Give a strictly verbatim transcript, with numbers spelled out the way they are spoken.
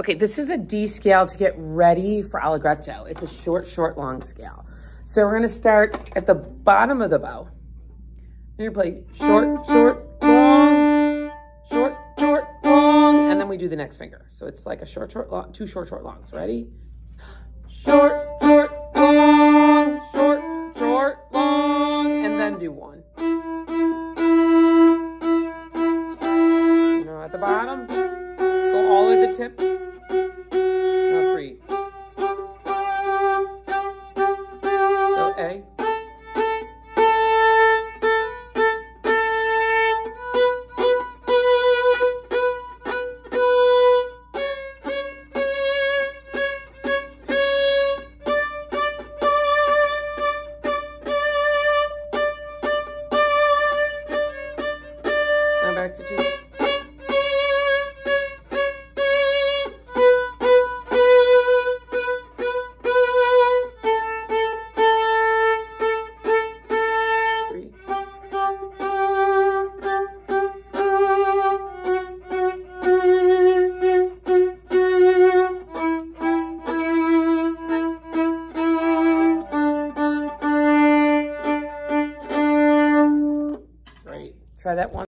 Okay, this is a D scale to get ready for Allegretto. It's a short, short, long scale. So we're gonna start at the bottom of the bow. You're gonna play short, short, long, short, short, long, and then we do the next finger. So it's like a short, short, long, two short, short, longs. Ready? Short, short, long, short, short, long, and then do one. You know, at the bottom, go all at the tip. Now three. Go A. Now back to two. Try that one.